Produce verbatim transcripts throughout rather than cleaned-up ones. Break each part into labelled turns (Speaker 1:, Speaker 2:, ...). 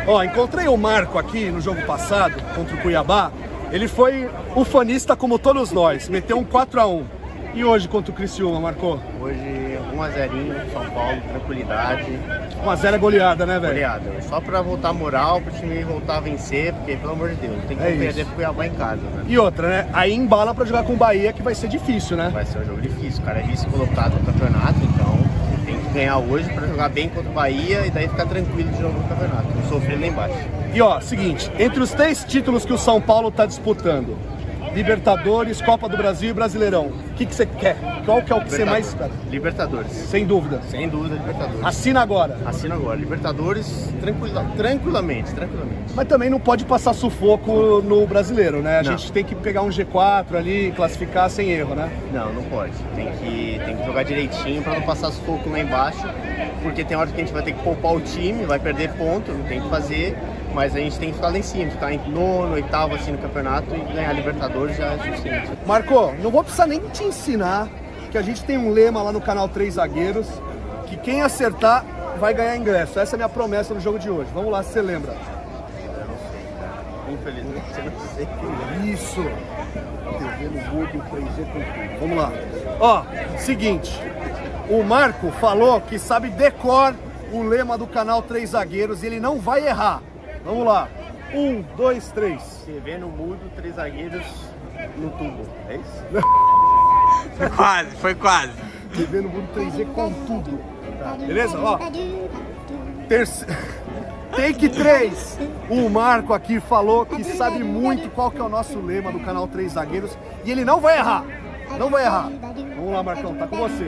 Speaker 1: Ó, encontrei o Marco aqui no jogo passado, contra o Cuiabá. Ele foi ufanista como todos nós, meteu um quatro a um. E hoje contra o Criciúma, Marcou?
Speaker 2: Hoje um a zero São Paulo, tranquilidade.
Speaker 1: um a zero é goleada, né, velho?
Speaker 2: Goleada. Só pra voltar a moral, pro time voltar a vencer, porque, pelo amor de Deus, tem que
Speaker 1: É
Speaker 2: perder
Speaker 1: isso.
Speaker 2: pro Cuiabá em casa, né?
Speaker 1: E outra, né? Aí embala pra jogar com o Bahia, que vai ser difícil, né?
Speaker 2: Vai ser um jogo difícil. O cara é vice-colocado no campeonato, então tem que ganhar hoje pra jogar bem contra o Bahia e daí ficar tranquilo de novo no campeonato. Não sofrer lá embaixo.
Speaker 1: E ó, seguinte, entre os três títulos que o São Paulo tá disputando, Libertadores, Copa do Brasil e Brasileirão, o que que você quer? Qual que é o que você mais espera?
Speaker 2: Libertadores.
Speaker 1: Sem dúvida.
Speaker 2: Sem dúvida, Libertadores.
Speaker 1: Assina agora.
Speaker 2: Assina agora. Libertadores, tranquila, tranquilamente, tranquilamente.
Speaker 1: Mas também não pode passar sufoco no brasileiro, né? A
Speaker 2: Não.
Speaker 1: gente tem que pegar um G quatro ali, classificar sem erro, né?
Speaker 2: Não, não pode. Tem que, tem que jogar direitinho pra não passar sufoco lá embaixo, porque tem hora que a gente vai ter que poupar o time, vai perder ponto, não tem o que fazer, mas a gente tem que ficar lá em cima, ficar em nono, oitavo assim no campeonato e ganhar Libertadores já é suficiente.
Speaker 1: Marco, não vou precisar nem te ensinar que a gente tem um lema lá no canal Três Zagueiros, que quem acertar vai ganhar ingresso. Essa é a minha promessa no jogo de hoje. Vamos lá, se você lembra.
Speaker 2: Eu não sei, cara. Infelizmente eu não sei.
Speaker 1: Isso. T V no mudo, três G com tudo. Vamos lá. Ó, seguinte. O Marco falou que sabe decor o lema do canal Três Zagueiros e ele não vai errar. Vamos lá. Um, dois, três.
Speaker 2: T V no mudo, três zagueiros no tubo. É isso?
Speaker 3: Foi quase, foi quase.
Speaker 1: T V no mundo três G com tudo. Tá, beleza? Ó. Terce... Take três. O Marco aqui falou que sabe muito qual que é o nosso lema do canal Três Zagueiros e ele não vai errar. Não vai errar. Vamos lá, Marcão, tá com você.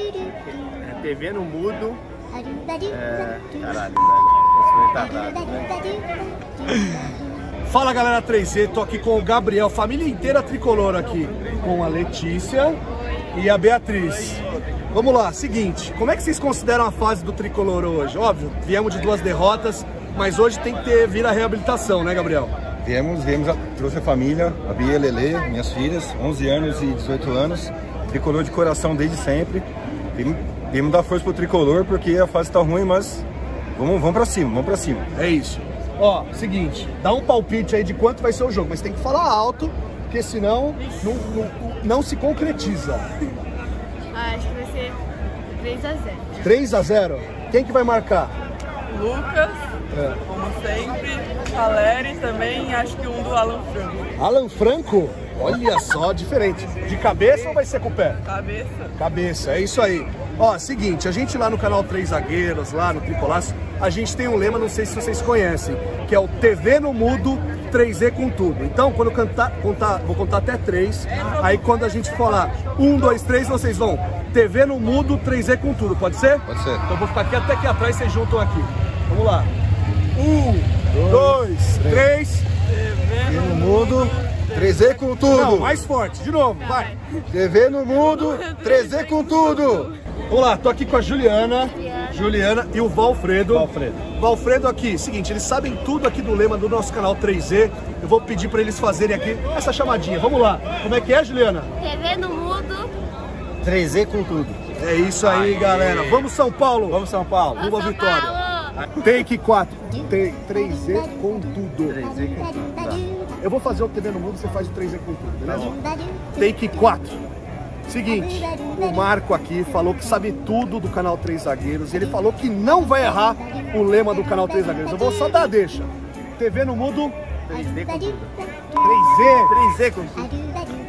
Speaker 2: É T V no mudo. É. Caralho, velho. Eu sou retardado, né?
Speaker 1: Fala, galera três Z, tô aqui com o Gabriel, família inteira tricolor aqui, com a Letícia e a Beatriz. Vamos lá, seguinte, como é que vocês consideram a fase do tricolor hoje? Óbvio, viemos de duas derrotas, mas hoje tem que ter vir a reabilitação, né, Gabriel?
Speaker 4: Viemos, viemos, a, trouxe a família, a Bia e a Lelê, minhas filhas, onze anos e dezoito anos, tricolor de coração desde sempre. Viemos, viemos dar força pro tricolor porque a fase tá ruim, mas vamos, vamos pra cima, vamos pra cima.
Speaker 1: É isso. Ó, seguinte, dá um palpite aí de quanto vai ser o jogo, mas tem que falar alto, porque senão não, não, não se concretiza.
Speaker 5: Ah, acho que vai ser três a zero.
Speaker 1: três a zero? Quem que vai marcar?
Speaker 6: Lucas,
Speaker 1: É.
Speaker 6: como sempre, Valério também, acho que um do Alan Franco.
Speaker 1: Alan Franco? Olha só, diferente. De cabeça ou vai ser com o pé?
Speaker 6: Cabeça.
Speaker 1: Cabeça, é isso aí. Ó, seguinte, a gente lá no canal Três Zagueiros, lá no Tricolaço, a gente tem um lema, não sei se vocês conhecem, que é o T V no mudo, três Z com tudo. Então, quando eu cantar, contar, vou contar até três, aí quando a gente falar um, dois, três, vocês vão T V no mudo, três Z com tudo, pode ser?
Speaker 4: Pode ser.
Speaker 1: Então eu vou ficar aqui até aqui atrás, vocês juntam aqui. Vamos lá. Um, dois, três.
Speaker 4: T V no mudo, três Z com tudo.
Speaker 1: Não, mais forte, de novo, vai.
Speaker 4: T V no mudo, três Z com tudo.
Speaker 1: Vamos lá, tô aqui com a Juliana, Juliana e o Valfredo.
Speaker 4: Valfredo.
Speaker 1: Valfredo aqui, seguinte, eles sabem tudo aqui do lema do nosso canal três Z. Eu vou pedir pra eles fazerem aqui essa chamadinha. Vamos lá. Como é que é, Juliana?
Speaker 5: T V no mudo.
Speaker 4: três Z com tudo.
Speaker 1: É isso aí, galera. Vamos São Paulo.
Speaker 4: Vamos São Paulo.
Speaker 1: Uma
Speaker 5: São
Speaker 1: vitória.
Speaker 5: Paulo.
Speaker 1: Take quatro. três Z com tudo.
Speaker 4: três Z com tudo. Tá.
Speaker 1: Eu vou fazer o T V no mundo, você faz o três Z com tudo, beleza? Take quatro. Seguinte, o Marco aqui falou que sabe tudo do canal Três Zagueiros e ele falou que não vai errar o lema do canal Três Zagueiros. Eu vou só dar a deixa. T V no mudo,
Speaker 2: três Z com tudo.
Speaker 1: três Z.
Speaker 2: três Z com tudo.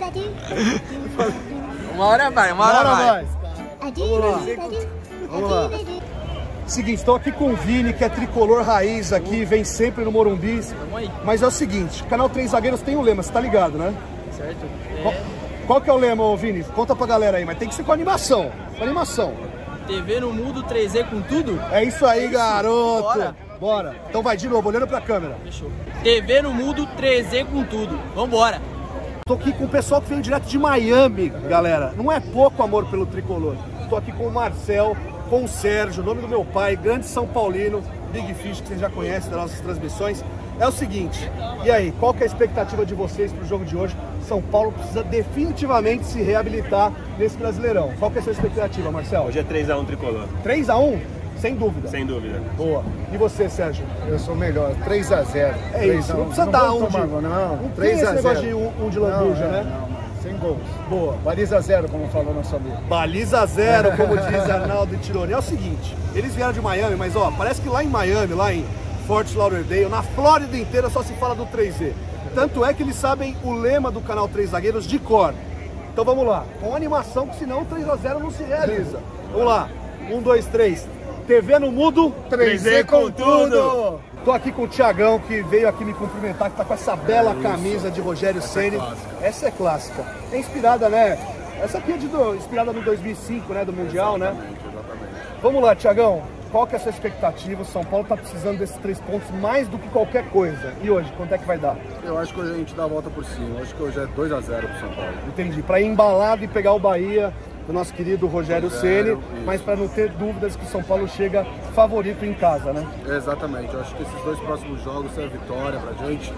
Speaker 3: Uma hora vai, uma hora,
Speaker 1: Bora
Speaker 3: vai.
Speaker 1: mais. Vamos lá. Vamos lá. Seguinte, estou aqui com o Vini, que é tricolor raiz aqui, vem sempre no Morumbi. Mas é o seguinte, o canal Três Zagueiros tem um lema, você tá ligado, né?
Speaker 6: Certo?
Speaker 1: Qual, qual que é o lema, ô Vini? Conta pra galera aí, mas tem que ser com animação. Com animação.
Speaker 6: T V no mudo, três Z com tudo?
Speaker 1: É isso aí, garoto.
Speaker 6: Bora.
Speaker 1: Bora. Então vai de novo, olhando pra câmera.
Speaker 6: Fechou. T V no mudo, três Z com tudo. Vambora.
Speaker 1: Tô aqui com o pessoal que veio direto de Miami, galera. Não é pouco amor pelo tricolor. Tô aqui com o Marcel, com o Sérgio, nome do meu pai, grande São Paulino, Big Fish, que vocês já conhecem das nossas transmissões. É o seguinte, e aí, qual que é a expectativa de vocês pro jogo de hoje? São Paulo precisa definitivamente se reabilitar nesse Brasileirão. Qual que é a sua expectativa, Marcel?
Speaker 2: Hoje é três a um tricolor.
Speaker 1: três a um? Sem dúvida.
Speaker 7: Sem dúvida.
Speaker 1: Boa. E você, Sérgio?
Speaker 8: Eu sou melhor, três a zero.
Speaker 1: É isso, não precisa dar um de...
Speaker 8: Não,
Speaker 1: Não
Speaker 8: três a zero.
Speaker 1: negócio de um, um de lambuja,
Speaker 8: não,
Speaker 1: né?
Speaker 8: Não, não, sem gols.
Speaker 1: Boa.
Speaker 8: Baliza zero, como falou nosso amigo.
Speaker 1: Baliza zero, como diz Arnaldo Tironi. É o seguinte, eles vieram de Miami, mas ó, parece que lá em Miami, lá em Fort Lauderdale, na Flórida inteira só se fala do três Z. Tanto é que eles sabem o lema do canal Três Zagueiros de cor. Então vamos lá, com animação, que senão o três a zero não se realiza. Vamos lá, um, dois, três. T V no mudo,
Speaker 8: três Z com tudo!
Speaker 1: Tô aqui com o Thiagão, que veio aqui me cumprimentar, que tá com essa bela é camisa de Rogério Ceni. É essa é clássica. É inspirada, né? Essa aqui é de do, inspirada no dois mil e cinco, né? Do Mundial, exatamente, né? Exatamente. Vamos lá, Thiagão. Qual que é a sua expectativa? O São Paulo tá precisando desses três pontos mais do que qualquer coisa. E hoje, quanto é que vai dar?
Speaker 8: Eu acho que hoje a gente dá a volta por cima. Eu acho que hoje é dois a zero pro São Paulo.
Speaker 1: Entendi. Pra ir embalado e pegar o Bahia do nosso querido Rogério Ceni, mas para não ter dúvidas que o São Paulo chega favorito em casa, né?
Speaker 8: Exatamente. Eu acho que esses dois próximos jogos é vitória pra gente.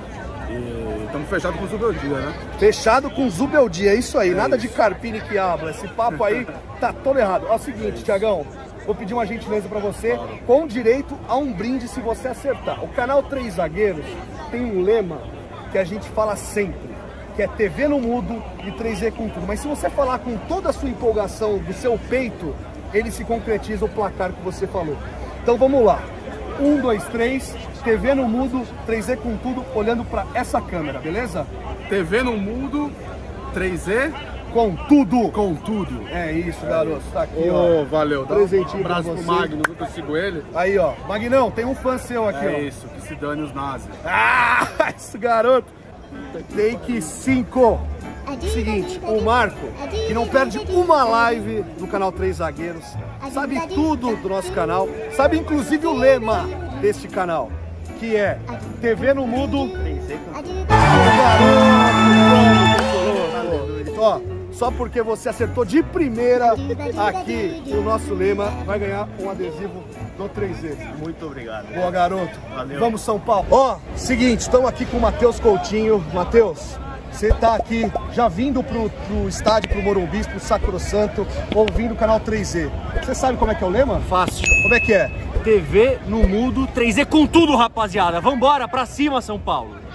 Speaker 8: E estamos fechados com o Zubeldia, né?
Speaker 1: Fechado com o Zubeldia, é isso aí. É Nada isso. de Carpini que habla. Esse papo aí tá todo errado. Ó, é o seguinte, Thiagão. Vou pedir uma gentileza para você, claro, com direito a um brinde se você acertar. O canal Três Zagueiros tem um lema que a gente fala sempre, que é T V no mudo e três Z com tudo. Mas se você falar com toda a sua empolgação do seu peito, ele se concretiza o placar que você falou. Então vamos lá. Um, dois, três, T V no mudo, três Z com tudo, olhando para essa câmera, beleza?
Speaker 8: T V no mudo, três Z...
Speaker 1: Com tudo!
Speaker 8: Com tudo!
Speaker 1: É isso, garoto. Tá aqui,
Speaker 8: oh,
Speaker 1: ó.
Speaker 8: Valeu. Dá
Speaker 1: presentinho
Speaker 8: um abraço
Speaker 1: pra
Speaker 8: pro
Speaker 1: você.
Speaker 8: Magno, eu sigo ele.
Speaker 1: Aí, ó. Magnão, tem um fã seu aqui,
Speaker 8: é
Speaker 1: ó.
Speaker 8: É isso, que se dane os nazis.
Speaker 1: Ah, isso, garoto! Take cinco. Seguinte, o Marco, que não perde uma live no canal Três Zagueiros, sabe tudo do nosso canal, sabe inclusive o lema deste canal, que é T V no mudo. Ó, só porque você acertou de primeira aqui o nosso lema, vai ganhar um adesivo do três Z.
Speaker 2: Muito obrigado.
Speaker 1: Boa, garoto.
Speaker 2: Valeu.
Speaker 1: Vamos, São Paulo. Ó, seguinte, estamos aqui com o Matheus Coutinho. Matheus, você tá aqui já vindo pro, pro estádio, pro Morumbi, pro Sacrosanto, ouvindo o canal três Z. Você sabe como é que é o lema?
Speaker 9: Fácil.
Speaker 1: Como é que é?
Speaker 9: T V no mudo, três Z com tudo, rapaziada. Vambora, pra cima, São Paulo.